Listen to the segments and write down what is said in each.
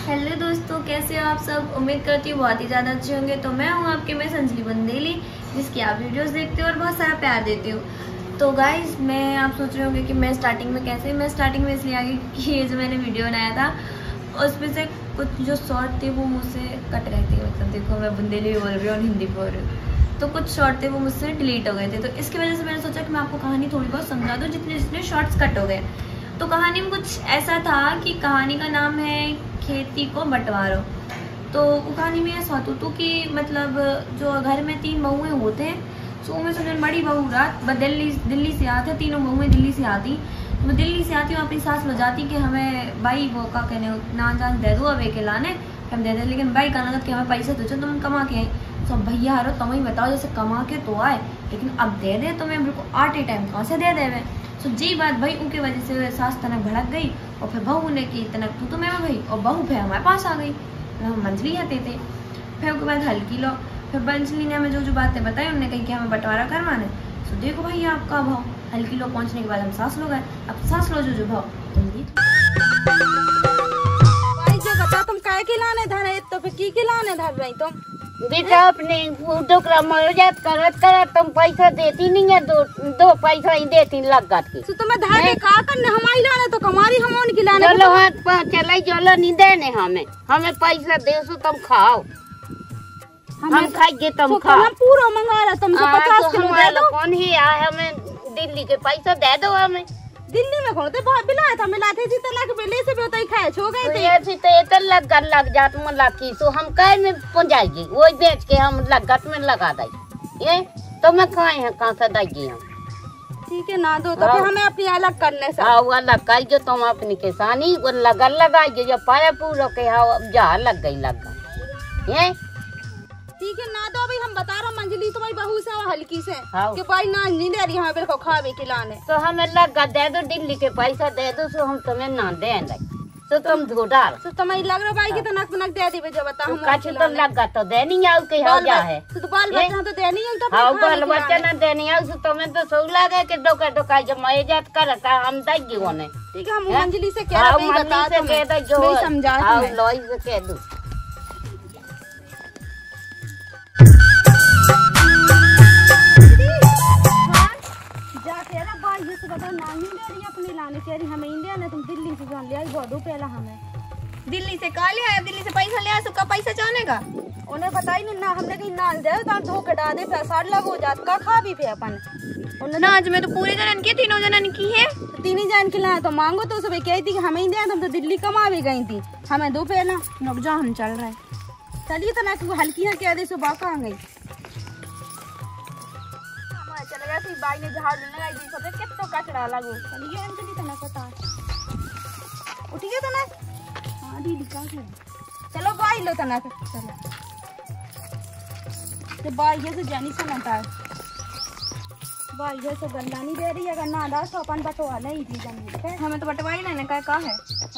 Hello दोस्तों, कैसे हो आप सब। उम्मीद करती हूँ बहुत ही ज़्यादा अच्छे होंगे। तो मैं हूँ आपके मैं संजली बंदेली, जिसकी आप वीडियोस देखते हो और बहुत सारा प्यार देते हो। तो गाइस, मैं आप सोच रहे होंगे कि मैं स्टार्टिंग में इसलिए आ गई कि ये जो मैंने वीडियो बनाया था उसमें से कुछ जो शॉर्ट थे वो मुझसे कट गए थे। मतलब देखो, मैं बंदेली बोल रही हूँ और हिंदी बोल रही हूँ, तो कुछ शॉर्ट थे वो मुझसे डिलीट हो गए थे। तो इसकी वजह से मैंने सोचा कि मैं आपको कहानी थोड़ी बहुत समझा दूँ जितने शॉर्ट्स कट हो गए। तो कहानी में कुछ ऐसा था कि कहानी का नाम है खेती को बंटवारो। तो कहानी में ऐसा होता तो कि मतलब जो घर में 3 बहुएं होते हैं, तो उनमें से बड़ी बहू रात दिल्ली से आते, तीनों बहुएं दिल्ली से आती। तो मैं दिल्ली से आती हूँ, अपनी सास लो जाती कि हमें भाई वो का कहने नान जान दे दो अब एक लाने हम दे दे, लेकिन भाई का लगत कि हमें पैसे दो तुम कमा के। तो भैया हारो तुम ही बताओ, जैसे कमा के तो आए लेकिन अब दे दे तो मैं बिल्कुल आटे टाइम कहाँ से दे देवे। तो जी बात भाई उनकी वजह से सास तनक भड़क गई और फिर बहू ने की तनक तू तो मैं भाई, और बहू फिर हमारे पास आ गई। हम मंजली आते थे, फिर उसके बाद हल्की लो, फिर मंजली ने हमें जो बातें बताई उन्होंने कही कि हमें बंटवारा करवाना है। तो देखो भाई आपका भाव, हल्की लो पहुंचने के बाद हम सास लोग आए। अब सास लो जो भाव तुम बता तुम काय खिलाने धरे तो फिर की खिलाने धर रही तुम बेटा अपने डोकरा मौजात करत तुम पैसा देती नहीं है, दो पैसा ही देती लागत की। तो तुम्हें धागे का करने हमारी लाने तो कमारी हमोन खिलाने। चलो हाथ पर चले चलो नहीं देने हमें पैसा दे सो तुम खाओ, हम खाएंगे तुम खाओ। हम पूरा मंगा रहा तुमसे 50 किलो दे दो। कौन ही आए हमें दिल्ली के पैसा दे दो हमें। दिल्ली में कौन थे बिलाए था मिला थे जितना के बेले से भी खाए छो गए थे। ऐसी तो ये लग जात में लाकी सो हम काय में पहुंचाएगी वही बेच के हम लागत में लगा देंगे। ये तो मैं खाए हैं कहाँ से देंगे हम। ठीक है ना दो तो फिर हमें अपनी अलग करने से। हाँ वो अलग कर जो तुम अपनी किसानी वो लगाइए जो पाया पूरा के हाँ जा लग गई ये। ठीक है ना दो अभी हम बता रहे मंजली तुम्हारी बहू से हल्की से हाँ। कि भाई ना नहीं दे रही हमें बिल्कुल खावे खिलाने। तो हमें लगा दे दो दिल्ली के पैसा दे दो सो हम तुम्हें ना देंगे तो तुम धोडार। तो तुम्हें लग रहा भाई की तो नक नक दे दी जो बता हम काची तो लगा तो देनी आओ के हो जा है तो बाल बच्चा तो देनी है तो हाँ बाल बच्चा ना देनी आओ सो तुम्हें तो सो लगे कि डोका जो मैं जात करता हम देंगे उन्हें। ठीक है हम मंजली से कह रहे हैं बता से कह दो जो समझा लोई से कह दो। अपने लाने कह रही हमें इंडिया ने तुम दिल्ली से जान लिया बहुत पहला हमें दिल्ली से कहा लिया, दिल्ली से पैसा लिया, सबका पैसा चाहने का उन्हें बताई नहीं ना हमने कहीं नाल दे तो धोखे डाले पैसा लग हो जात का खा भी पे अपन ना। आज मैं तो पूरे जनन की 3 जनन की है, तो 3 जन खिलाए तो मांगो तो सब कहती थी कि हमें इंडिया तुम तो दिल्ली कमा भी गई थी हमें दो पहला रुक जाओ हम चल रहे चलिए तो ना हल्की है कह दे सुबह कहाँ गई चले गए बाई ने झाड़ लगाई दी सब कितना कचरा लगो चलिए अंजलि तो ना पता उठिए तो ना। हाँ दीदी का चलो बाई लो तो ना चलो तो बाई ये तो जानी सुनाता है बाई ये तो गल्ला नहीं दे रही है अगर ना दास तो अपन बटवा नहीं थी जमीन हमें तो बटवाई ना कहा है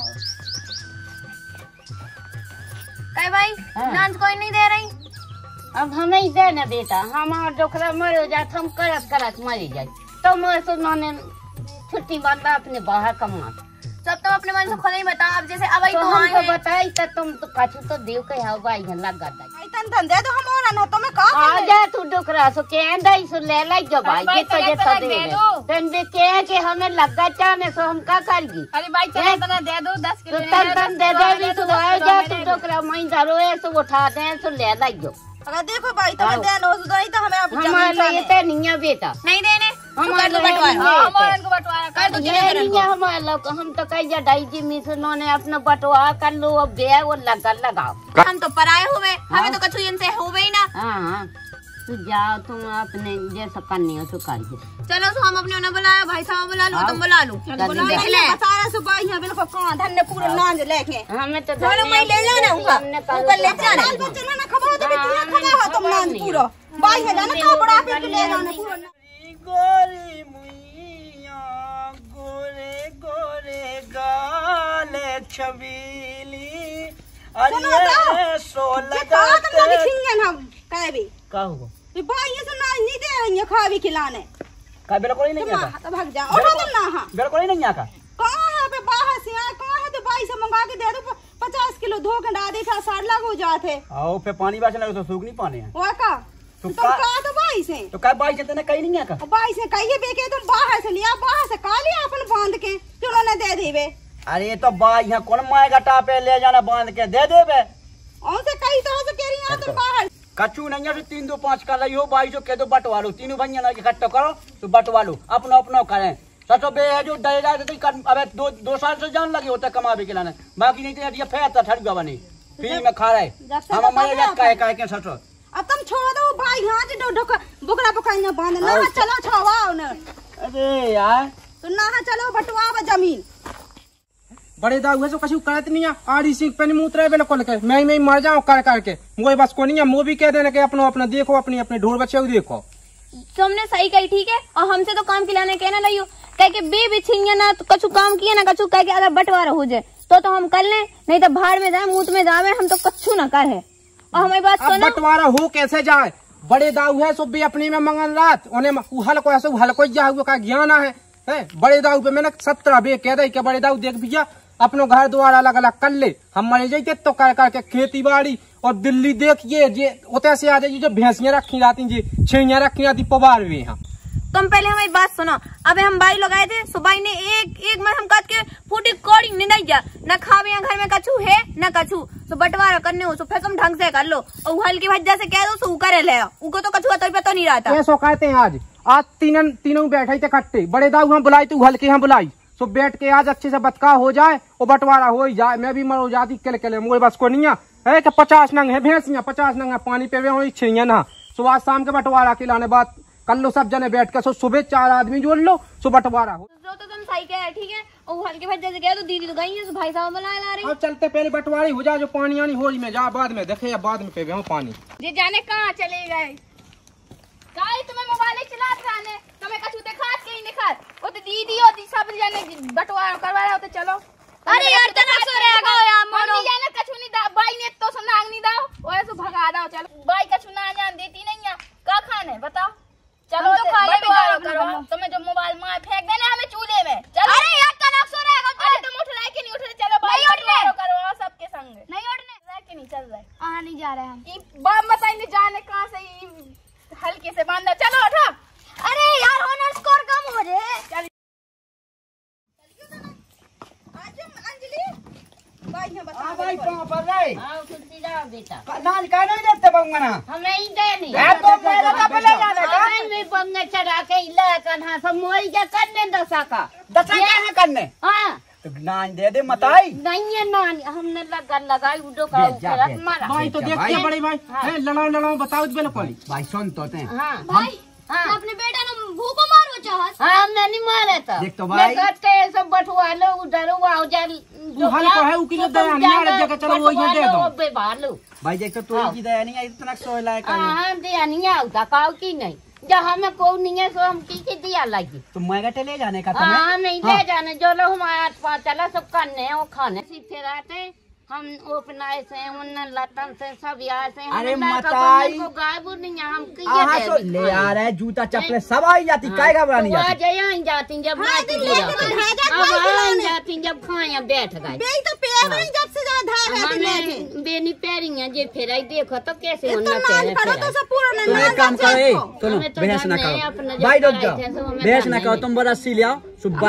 कहे भाई नाच कोई नहीं दे रही। अब हमें ही देना बेटा हमारा डोकरा मर जात हम करत मरी जाए तो मैंने छुट्टी बांधा अपने बाहर कमा सब तुम अपने मन से खुद ही बताओ। अब जैसे अब तो हम तो बताई तो तुम तो कछु तो देव के हाउ भाई लगा दे तन धंधे तो हम और ना तो मैं का आ जा तू डोकरा सो के दई सो ले लाई जो भाई के तो ये तो दे तन बे के हमें लगा चाने सो हम का करगी। अरे भाई चले तना दे दो 10 किलो तन दे दे तो आ जा तू डोकरा मैं धरो ऐसे उठा दे सो ले लाई जो। अगर देखो भाई तो देन हो तो हमें अब हमारे लिए तो नहीं है बेटा नहीं देने हमारे को बंटवारा कर दो ये नहीं है हमारे लोग हम तो कहीं ढाई जी मिसनों ने अपना बंटवा कर लो अब बे वो लगाओ हम तो पराए हुए हमें तो कछु इनसे हुए ही ना। हाँ तो जाओ तुम अपने जैसा करनी हो तो करिए। चलो तो हम अपने उन्हें बुलाया भाई साहब बुला लो तुम बुला लो सारा सुबह यहाँ बिल्कुल कहाँ धन्य पूरा नाच लेके हमें तो मैं ले जाना ऊपर ले जाना खबर तो खबर तुम नाच पूरा भाई है ना कहाँ बड़ा पे ले जाना पूरा गोरी मुइया गोरे गोरे गाले छबीली अरे सो लगाते हम कहे भी का हुआ भाई ये तो नाच नहीं दे रही है खा भी खिलाने का बेला कोई नहीं आता तो भाग जा उठो तुम ना। हाँ बेला कोई नहीं आता कहाँ है पे बाहर से आए कहाँ है तो भाई से मंगा के दे दो 50 किलो धो के डाल देखा 60 लाख हो जाते। आओ फिर पानी बासे लगे तो सूख नहीं पाने हैं। वो का तो तुम कहा तो भाई से तो क्या भाई चलते ना कहीं नहीं है का भाई से कहिए बेके तुम बाहर से लिया, बाहर से का लिया अपन बांध के चलो न दे देवे। अरे ये तो भाई यहाँ कौन माएगा टापे ले जाना बांध के दे देवे। और से कही तो से कह रही तुम बाहर कचू नहीं है 3 2 5 कर रही हो भाई जो कह दो बंटवा लो, तीनों भैया ना इकट्ठा करो तो बंटवा लो, अपना अपना करें। सचो बे है जो दहेजा देते कर अबे 2 साल से जान लगे होता कमावे के लाने, बाकी नहीं तो ये फेंकता ठड़गा बनी फ्री में खा रहे हम मरे जा काहे के सचो। अब तुम छोड़ दो भाई यहाँ से बुकरा पकाइना बांध ना चलो छवाओ न। अरे यार तो ना चलो बटवा जमीन बड़े दाऊ है तो कछु करत नहीं है आड़ी सिंह पे मुंह उतरे बिल्कुल के मैं मर जाऊं कर करके मुझे बस को नहीं है मुंह भी कह देने के अपनो अपना देखो अपनी अपने ढोर बच्चे को देखो। तुमने सही कही ठीक है, और हमसे तो काम खिलाने कहना लियो कह के बे बिछिया ना तो कछु काम किया ना कछु कह के अगर बंटवारा हो जाए तो हम कर ले, नहीं तो भाड़ में जाए मुंह में जावे हम तो कछु ना कर है। और हमारी बात सुनो बंटवारा हो कैसे जाए बड़े दाऊ है सो भी अपने में मंगल रात उन्हें हल को ऐसे हल को का ज्ञान है बड़े दाऊ पे मैंने 17 बे कह दे बड़े दाऊ देख भैया अपनो घर द्वार अलग अलग कर ले, हम मरे जाते तो कर करके खेती बाड़ी और दिल्ली देखिए जे उतने से आ जाइए जो भैंसियां रखी जाती जी छेड़ियां रखी जाती पवार हुए यहाँ। तुम पहले हमारी बात सुनो, अबे हम बाई लगाए थे सुबाई ने एक में हम कट के फूटी कौड़ी नहीं जा न खावे यहाँ घर में कछू है न कछू तो बंटवारा करने हो तो फिर तुम ढंग से कर लो और हल्की भज्जा से कह दो सो करे ले उनको तो कछू तो पता नहीं रहता। ऐसा कहते हैं आज तीनों बैठे थे कट्टे बड़े दाऊ हम बुलाई तू हल्के यहाँ बुलाई सो बैठ के आज अच्छे से बतका हो जाए और बंटवारा हो ही जाए। मैं भी मर हो जाती के मुझे बस को नहीं है कि 50 नंग है भैंसियां 50 नंग है पानी पे हुई छिड़िया ना सो आज शाम के बंटवारा खिलाने बाद कर लो सब जने बैठ के सो सुबह 4 आदमी जोड़ लो सो बंटवारा हो तो तुम सही कह रहे ठीक है। और हल्के भज्जा से कह दो दीदी तो गई है तो भाई साहब बुला ला रही। अब चलते पहले बंटवारी हो जाए जो पानी आनी हो में जा बाद में देखे या बाद में पे पानी ये जाने कहाँ चले गए गाय तुम्हें मोबाइल चला खाने तुम्हें कछु दिखात के ही निखात वो तो दीदी और दी सब जाने बंटवारा करवा रहा हो तो चलो। अरे यार तना सो रहेगा यार मोरो जाने कछु नहीं दा बाई ने तो सुनांग नहीं दाओ ओए सो भगा दाओ चलो बाई कछु ना जान देती नहीं है का खाने बताओ चलो तो बंटवारा करो तुम्हें जो मोबाइल मार फेंक देना हमें चूल्हे में चलो। अरे यार तना सो रहेगा अरे तुम उठ रहे कि नहीं उठ रहे चलो बाई बंटवारा करो सबके संग नहीं उठने रह के नहीं चल रहे आ नहीं जा रहे हम ये बात बताइए जाने कहां से हल्के से बांधना चलो उठो। अरे यार ऑनर स्कोर कम हो रहे भाई कहां पर रहे आओ कुर्सी जाओ बेटा नाच का नहीं देते बंगना हमें ही देनी तो मेरा तो पहले जाने का हमें भी बंगे चढ़ा के इला कन्हा सब मोई क्या करने दशा का दशा क्या करने हाँ तो नाच दे दे मताई नहीं है नानी हमने लगाई उडो का ऊपर मारा भाई तो देखते बड़े भाई लड़ाओ बताओ बिल्कुल भाई सुन तो हाँ भाई अपने बेटा ने भूखो मारो चाहत हाँ हमने नहीं मारा था देख तो भाई के सब बटवा लो उधर आओ जा हल को है उकिलो दया नहीं आ जगह चलो वो ये दे दो बे भालो भाई देख तो तू की दया नहीं आई इतना सोला है का हां दे नहीं आउता काऊ की नहीं जब हमें को नहीं है सो हम की दिया लगी तो मैं ले जाने का तुम्हें हाँ नहीं ले जाने जो लोग हमारे 8-5 चला सब करने हैं वो खाने फिर आते हम उपनाए से उन लतन से सब यहाँ से अरे मताई को गायब नहीं हम ले आ रहे जूता चप्पल सब आई जाती काय घबरानी जाती आ जाती जब जाती जब खाया बैठ गए बेनी पैरियां जे फिर देखो तो कैसे होना चाहिए काम करे सुनो बहस ना करो भाई रुक जाओ बहस ना करो तुम बड़ा सी ले आओ सुबह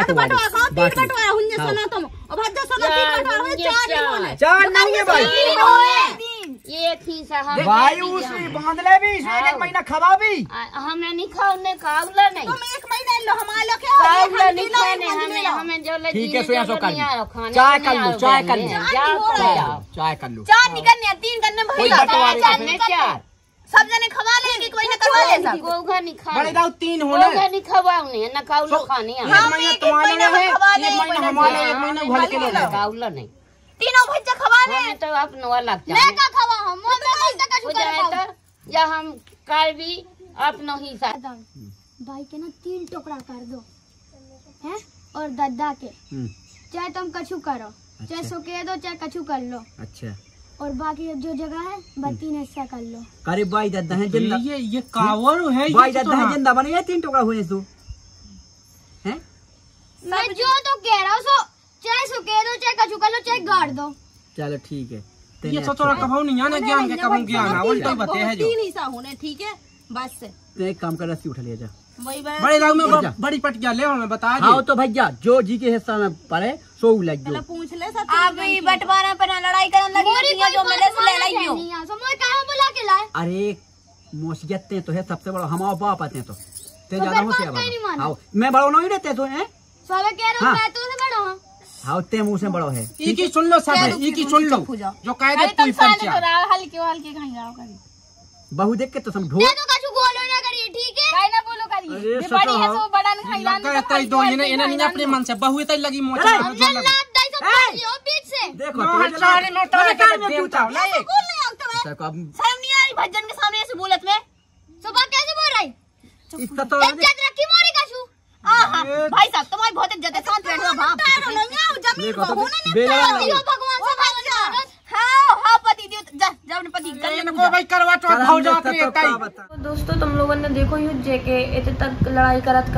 चार नहीं है भाई ये थी साहब भाई उसी बांध ले भी एक महीना खवा भी हमें नहीं खाने खावला नहीं तुम 1 महीना लो हमारा क्या खावला नहीं खाने हमें जो ले ठीक है सोया सो कर चाय कर लो चाय कर लो चाय कर लो 4 निकलने 3 करने भाई 4 सब जने खवा लेंगे कोई ना करवा ले सब गोगा नहीं खा बड़े दाऊ 3 होने गोगा नहीं खवाउने न काउलो खाने एक महीना तुम्हारे है एक महीना हमारे एक महीना घर के लिए काउलो नहीं तीनों भज्जा खवाने हमें तो अपनो अलग मैं का खवा हम मैं का हो जाए तो या हम कर भी अपनो ही साथ भाई के ना 3 टुकड़ा कर दो हैं और दादा के चाहे तुम कछु करो चाहे सुके दो चाहे कछु कर लो अच्छा और बाकी जो जगह है बत्ती ने ऐसा कर लो करे भाई दादा है जिंदा ये कावर है भाई दादा है जिंदा बने 3 टुकड़ा हुए तू हैं मैं जो तो कह रहा हूँ सो चाहे सुके दो चाहे कछु कर लो चाहे गाड़ दो चलो ठीक है। ये सोचो कहो नहीं आने ज्ञान के कहूं ज्ञान उल्टा ही बते है जो तीन हिस्सा होने ठीक है बस से तो एक काम कर रस्सी उठा लिया जा वही बड़े दाऊ में बड़ी पटिया ले मैं बता हाँ तो भैया जो जी के हिस्सा में पड़े सो लग पहले पूछ ले सब आप ही बंटवारा पर लड़ाई करने लगी है जो मैंने से ले लाई हो। समझ कहां बुला के लाए? अरे मोसियत तो है सबसे बड़ा हमारा बाप आते हैं तो ते ज्यादा फिर होशियार बात नहीं बड़ा माना। आओ मैं बड़ा नहीं रहते तो हैं साला कह रहा हूं मैं तो से बड़ा हूं। हाँ ते मुंह से बड़ा है एक ही सुन लो सब एक ही सुन लो जो कह दे तू पंचा हल्के खाई जाओ करी बहु देख के तो सब ढो ये तो कछु बोलो ना करिए ठीक है? काय ना बोलो करिए अरे ये बड़ी है सतो सो बड़ा नहीं खाई लगा तई दो इन्हें नहीं अपने मन से बहु तई लगी मोचा जो लगा लात दाई सब पालियो बीच से। देखो नौ चार नोट में देवता ना ये बोल नहीं आता मैं। शर्म नहीं आ रही भजन के सामने ऐसे बोलत में? सुबह कैसे बोल रही? इतना तो इज्जत रखी मोरी कछु। आहा भाई साहब तुम्हारी बहुत इज्जत है शांत बैठो बाप। तारो नहीं आओ जमीन देखो को तो होने नहीं बेलवा पाती हो भगवान से भगवान। हां हां पति दियो जा जा अपने पति कर को भाई करवा तो भाव जात रे तई तो दोस्तों तुम लोगों ने देखो युद्ध के इतने तक लड़ाई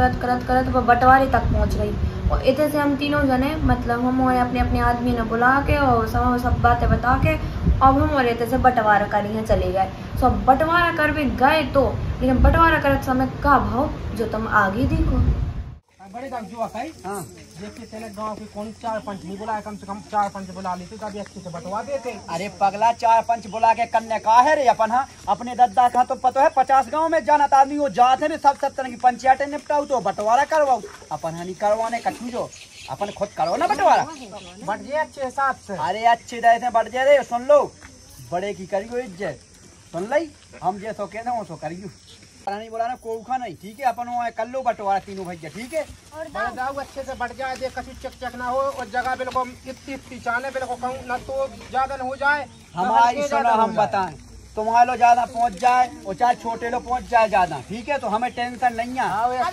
करत वो बंटवारे तक पहुंच गई और इतने से हम तीनों जने मतलब हम अपने अपने आदमी ने बुला के और सब बातें बता के अब हम और इतने से बंटवारा करिए चले गए। सब बंटवारा कर भी गए तो लेकिन बंटवारा करते समय का भाव जो तुम आगे देखो। बड़े दाऊ जो है हां देखिए तेरे गांव के कौन चार पंच नहीं बुलाया कम से कम चार पंच बुला लेते तभी अच्छे से बंटवा देते। अरे पगला चार पंच बुला के कन्या का है रे अपन हाँ अपने दद्दा का तो पता है 50 गांव में जाना आदमी वो जात है सब 70 की पंचायतें निपटाऊ तो बंटवारा करवाऊ अपन हनी करवाने कछु जो अपन खुद करो ना बंटवारा बढ़ जाए अच्छे हिसाब से। अरे अच्छे रहते बढ़ जाए रे सुन लो बड़े की करियो इज्जत सुन ली हम जैसो कहना वो सो करियो नहीं बोला ना कोखा नहीं ठीक है अपन वो कर लो बंटवारा तीनों भैया ठीक है। बड़े दाऊ अच्छे से बढ़ जाए दे कछु चक ना हो और जगह बिल्कुल इतनी चाने बिल्कुल कहूं ना तो ज्यादा न हो जाए हमारी सुना हम बताएं तुम्हारे लोग ज्यादा पहुंच जाए और चाहे छोटे लोग पहुंच जाए ज्यादा ठीक है तो हमें टेंशन नहीं है।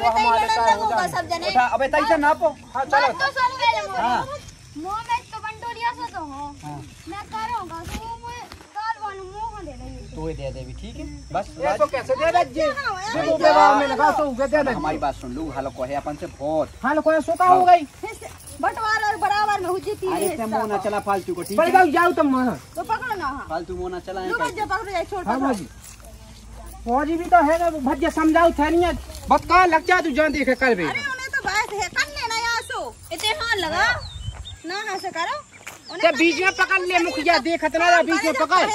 अबे तैसे ना पो हाँ चलो हाँ तो बंटोरिया से तो हो मैं करूंगा तो मैं काल वालों मुंह दे रही तो ही दे दे भी ठीक है बस ये तो कैसे दे दे जी वो व्यवहार में लगा तो दे दे। हमारी बात सुन लो हाल को है अपन से बहुत हाल को सुका हो गई बंटवारा और बराबर में हो जीती अरे ते मोना चला फालतू को ठीक बड़े है दाऊ जाओ तुम वहां तो पकड़ो ना हां फालतू मोना चला है लो जो पकड़ो जाए छोड़ हां भाजी फौजी भी तो है ना भज्जा समझाओ थैनिया बता लग जा तू जान देखे कर बे। अरे उन्हें तो बस है करने ना यासो इतने हां लगा ना ना से करो ते बीच में पकड़ ले मुखिया देखत ना बीच में पकड़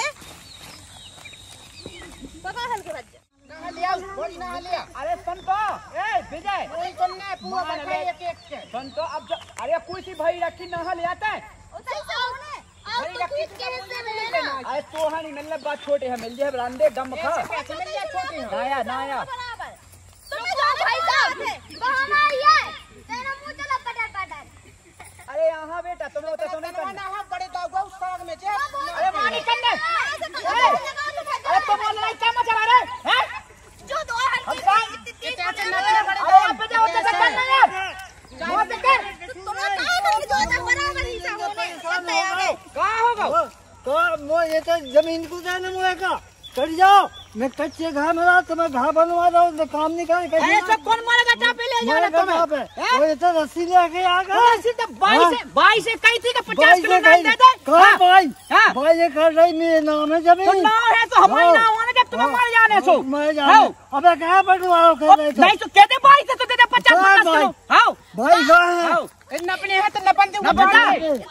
हल्के बच्चे ना ले आओ बोल ना ले अरे सुन तो ए विजय कोई करने पूरा बैठा एक एक के सुन तो अब अरे कोई सी भाई रखी ना ले आता है आप तो खुद के हिस्से में है ना। अरे तो हां नहीं मतलब बात छोटे है मिल जाए बरांडे गम खा कैसे मिल जाए छोटी हो नाया नाया बराबर तुम्हें जाने भाई साहब कहां आई है तेरा मुंह चला पटर पटर। अरे यहाँ बेटा तुम लोग तो नहीं करना ना बड़े दाऊ गौ साग में जे अरे मानी करने अरे तुम लड़ाई क्या मचा रहे हैं जो दो हम का अरे अब बजा होता है करना यार वो तो कर तुम कहां कर जो तक बराबर ही सा होने सब आगे कहां होगा तो मो ये तो जमीन को जाने मुझे का कर जाओ मैं कच्चे घर में रहा तो मैं घर बनवा रहा हूँ काम नहीं कर अरे सब कौन मारेगा चापे ले जाना तुम्हें वो ये तो रस्सी लेके आ गया सीधा बाई से कही थी कि 50 किलो ना दे दे कहाँ भाई हाँ। भाई ये कर रही मेरे नाम है तो जमीन नाम है तो हमारा नाम होना जब तुम्हें मर जाने सो मैं जाने अबे कहाँ बनवा रहा कर रहे नहीं तो कहते बाई से तो दे दे 50 किलो हां भाई कहाँ है इन अपने है तो नपन दे ना बता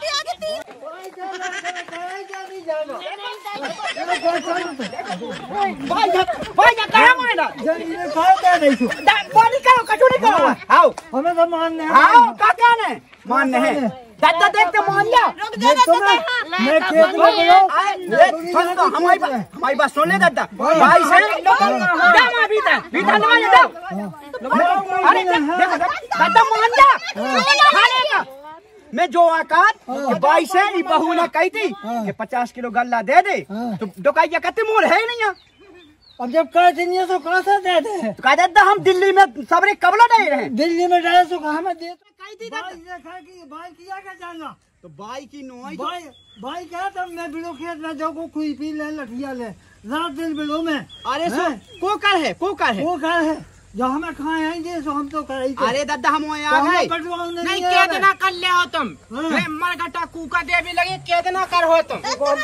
भाई जा कहां मारेगा जमीन खाओ नहीं तू पानी करो कचौड़ी करो आओ हमें तो मानने आओ काका ने मानने है दादा देख के मान जा मैं खेत में सुन तो हमारी बात सुन ले दादा भाई से जामा भीतर नवा जा अरे देखो दादा मान जा खाने का मैं जो आकार भाई से ये बहू ने कही थी कि 50 किलो गल्ला दे दे तो डोकाइया कहते मोर है नहीं है अब जब कर दिन तो कहाँ से दे दे तो कह देता हम दिल्ली में सबरे कबला दे रहे हैं दिल्ली में डाले तो कहाँ में दे भाई किया क्या जाना तो भाई की नोई भाई भाई क्या तब मैं बिलो खेत में जाओ खुई पी ले लठिया ले रात दिन बिलो में अरे सो कोकर है वो कहा है जहाँ में खाए आएंगे सो हम तो कराई थे। अरे दादा हम आ गए नहीं कितना कर ले हो तुम मरगटा कूका दे भी लगे कितना कर हो तुम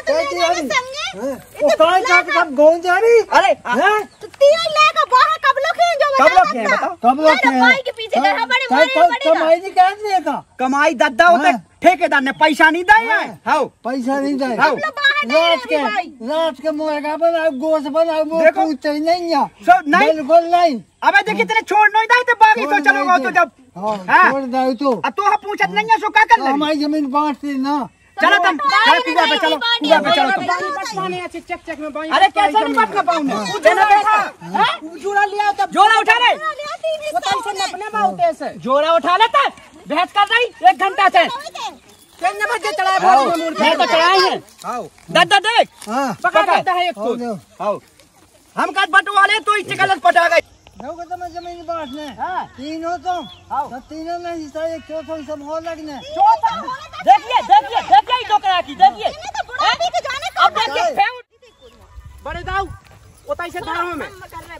गौन जा रही। अरे तो तीन लेकर बाहर कब लोग हैं जो कब लोग भाई के पीछे घर बड़े कमाई नहीं कैसे का कमाई दादा होते ठेकेदार ने पैसा नहीं दिया है। हाँ पैसा नहीं दे हाँ रात के मुर्गा बनाओ गोश्त बनाओ वो पूछते ही नहीं है नहीं बिल्कुल नहीं। अबे देखिए तेरे छोड़ नहीं दे तो बाकी तो चलोगा तो जब हाँ छोड़ दो तो अब तो हम पूछत नहीं है सो क्या कर ले हमारी जमीन बांटती ना। चलो तुम चलो कुआ पे चलो कुआ पे चलो तुम। अरे कैसे नहीं बात कर पाऊंगा देना बैठा जोड़ा लिया तब जोड़ा उठा ले अपने माउते से जोड़ा उठा लेता बहस कर रही 1 घंटा से कितने बजे चला मैं तो चढ़ाई है दादा देख पकड़ देता है एक को हम का बटवा ले तो इससे गलत पटा गई देखो तो मैं जमीन बांटने तीनों तो तीनों में हिस्सा एक चौथा हिस्सा हो लगने। देखिए देखिए देखिए टोकरा की देखिए अब देखिए बड़े दाऊ उताई से धारों में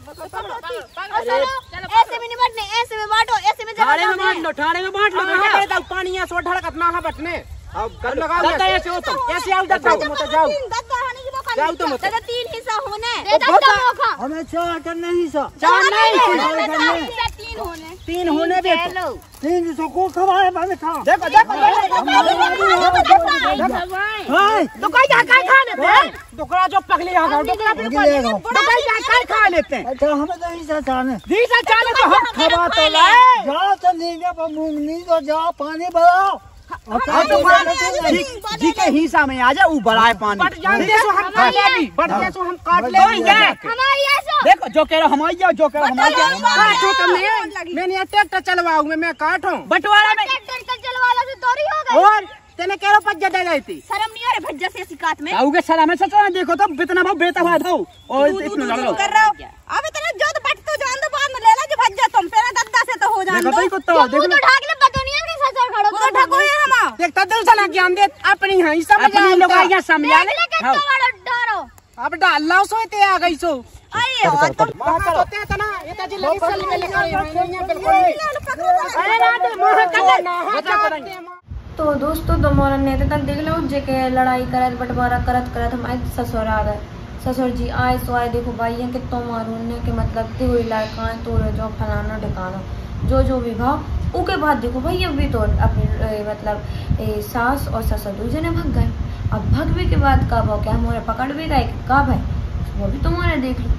ऐसे में नहीं बांटने ऐसे में बांटो ऐसे में ठाणे में बांट लो ठाणे में बांट लो बड़े दाऊ पानी है सो ढड़कत ना बटने अब कर लगाओ दादा ऐसे हो तुम ऐसे आओ दादा तुम तो जाओ जाओ तुम दादा 3 हिस्सा होने हमें 4 करने हिस्सा 4 नहीं 3 होने दे 3 हिस्सों को खवाए मैंने खा देखो तो कोई क्या खा लेते हैं टुकड़ा जो पगली आ गया टुकड़ा खा लेते हैं। अच्छा हमें तो हिस्सा चाहने हिस्सा चाले तो हम खवा तो ले जाओ तो नीचे पर मूंग नहीं तो जाओ पानी भराओ जी के हिस्सा में आ जाए वो बड़ा है पानी बट जानते सो हम खा लेगी बट सो हम काट लेंगे देखो जो कह रहा हमारी जाओ जो कह रहा हमारी काटो तुमने मैंने ट्रैक्टर चलवाऊं मैं काटूं बंटवारा में ट्रैक्टर चलवाला से तोरी हो गई और तेने कह रहा भज्जा दे गई थी शर्म नहीं आ रही भज्जा से सिकात में आओगे सलाम है सच देखो तो इतना भाव बेटा हुआ था और इतना लड़ कर रहा हूं अब इतना जो तो बट तो जान दो बाद में ले ला जो भज्जा तुम पहले दद्दा से तो हो जान दो देखो तो देखो तो ढाक ले बदनिया के ससुर खड़ो तो ढको है हम देख तदल सला ज्ञान दे अपनी हां सब अपनी लोग आया समझा ले कितना बड़ा डरो अब डाल लाओ सोते आ गई सो आइए और तुम होते तना ये ताजी लगी सल में लेकर नहीं बिल्कुल अरे रात मोह कर ना तो दोस्तों दो मोरन ने तक देख लो जे के लड़ाई करत बंटवारा करत हम आए ससुर आ गए ससुर जी आए सो आए देखो भाई ये कितो मारू ने के मतलब ते हुई लड़का तो जो फलाना ठिकाना जो भी भाव उके बाद देखो भाई अभी तो अपने मतलब सास और ससुर दूसरे ने भाग गए। अब भगवे के बाद का भाव क्या हमारे पकड़ भी गए का भाई वो भी तुम्हारे देख लो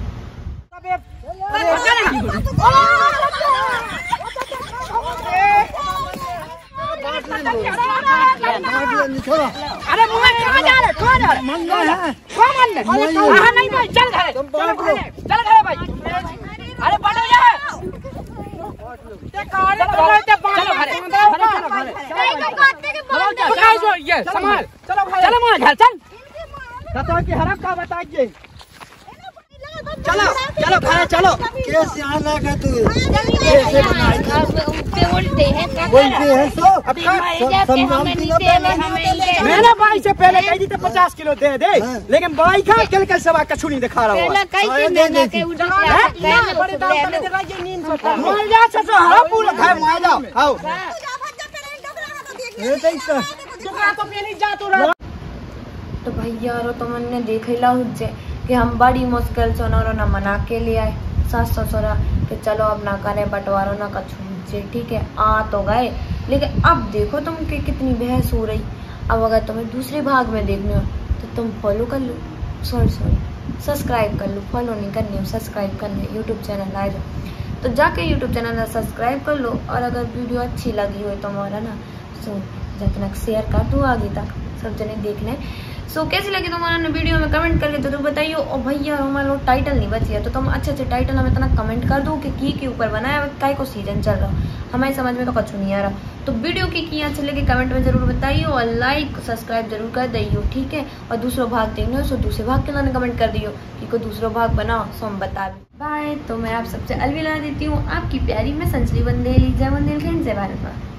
अरे मुझे कहाँ जा रहे कौन जा रहे मंगा है कौन मंगा कहाँ नहीं भाई चल घर चल घर भाई अरे बढ़ो जा ते काले बोले ते चलो घर चलो ये संभाल चलो मां घर चल कतो की हरक का बताइए चलो चलो खाना चलो कैसे आना का तू उल्टे हैं मैंने भाई से पहले कही थी 50 किलो दे दे लेकिन भाई का कल सवा कछू नहीं दिखा रहा तो भैया तो मैंने देख ला कि हम बड़ी मुश्किल से उन्होंने मना के लिए आए सास ससुरा कि चलो अब ना करें बंटवारो ना कछू ठीक है आ तो गए लेकिन अब देखो तुम कि कितनी बहस हो रही। अब अगर तुम्हें दूसरे भाग में देखने हो तो तुम फॉलो कर लो सॉरी सब्सक्राइब कर लो फॉलो नहीं करनी हो सब्सक्राइब करनी यूट्यूब चैनल आ जाओ तो जाके यूट्यूब चैनल सब्सक्राइब कर लो और अगर वीडियो अच्छी लगी हो तो हमारा ना सो जब तक शेयर कर दो आगे तक सब जने देख लें। सो कैसी लगी तुम्हारा वीडियो में कमेंट करके तो बताइए। और भैया हमारा टाइटल नहीं बची है तो तुम अच्छे टाइटल हमें इतना कमेंट कर दो कि की के ऊपर बनाया काय को सीजन चल रहा हमारी समझ में तो कुछ नहीं आ रहा। तो वीडियो की अच्छे लगे कमेंट में जरूर बताइए और लाइक सब्सक्राइब जरूर कर दियो ठीक है। और दूसरा भाग देखना हो तो दूसरे भाग के लाने कमेंट कर दियो कि कोई दूसरा भाग बनाओ सो हम बता दें। बाय। तो मैं आप सबसे अलविदा देती हूँ आपकी प्यारी मैं संजली बंदेली जय बंदेल से भारत।